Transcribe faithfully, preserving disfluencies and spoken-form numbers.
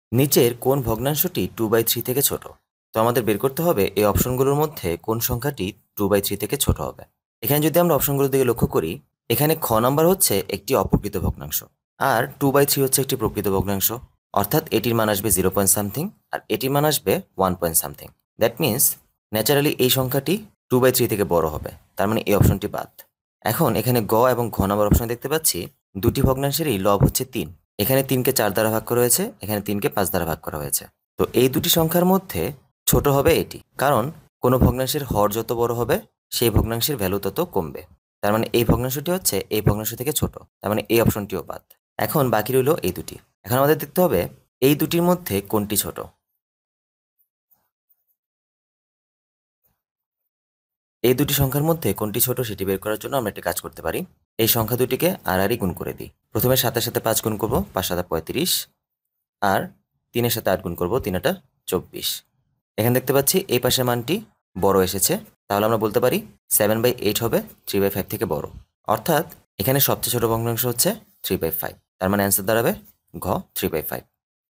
নিচের কোন ভগ্নাংশটি two by three থেকে ছোট? তো আমাদের বের করতে হবে এই অপশনগুলোর মধ্যে কোন সংখ্যাটি টু বাই থ্রি থেকে ছোট হবে। এখানে যদি আমরা অপশনগুলোর দিকে লক্ষ্য করি, এখানে খ নাম্বার হচ্ছে একটি অপ্রকৃত ভগ্নাংশ, আর টু বাই থ্রি হচ্ছে একটি প্রকৃত ভগ্নাংশ। অর্থাৎ এটির মান আসবে জিরো পয়েন্ট সামথিং আর এটির মান আসবে one point something. That means naturally এই সংখ্যাটি টু বাই থ্রি থেকে বড় হবে, তার মানে এই অপশনটি বাদ। এখন এখানে গ এবং ঘ নাম্বার অপশন দেখতে পাচ্ছি দুটি ভগ্নাংশেরই লব হচ্ছে তিন। এখানে তিনকে চার দ্বারা ভাগ করা হয়েছে, এখানে তিনকে পাঁচ দ্বারা ভাগ করা হয়েছে। তো এই দুটি সংখ্যার মধ্যে ছোট হবে এটি, কারণ কোনো ভগ্নাংশের হর যত বড় হবে সেই ভগ্নাংশের ভ্যালু তত কমবে। তার মানে এই ভগ্নাংশটি হচ্ছে এই ভগ্নাংশ থেকে ছোট, তার মানে এই অপশনটিও বাদ। এখন বাকি রইল এই দুটি। এখন আমাদের দেখতে হবে এই দুটির মধ্যে কোনটি ছোট। এই দুটি সংখ্যার মধ্যে কোনটি ছোট সেটি বের করার জন্য আমরা একটি কাজ করতে পারি। এই সংখ্যা দুটিকে আর আরই গুণ করে দিই। প্রথমে সাতের সাথে পাঁচ গুণ করবো, পাঁচ সাথে পঁয়ত্রিশ, আর তিনের সাথে আট গুণ করবো, তিন আটা চব্বিশ। এখানে দেখতে পাচ্ছি এই পাশের মানটি বড় এসেছে, তাহলে আমরা বলতে পারি সেভেন বাই এইট হবে থ্রি বাই ফাইভ থেকে বড়। অর্থাৎ এখানে সবচেয়ে ছোট ভগ্নাংশ হচ্ছে থ্রি বাই ফাইভ, তার মানে অ্যান্সার দাঁড়াবে ঘ থ্রি বাই ফাইভ।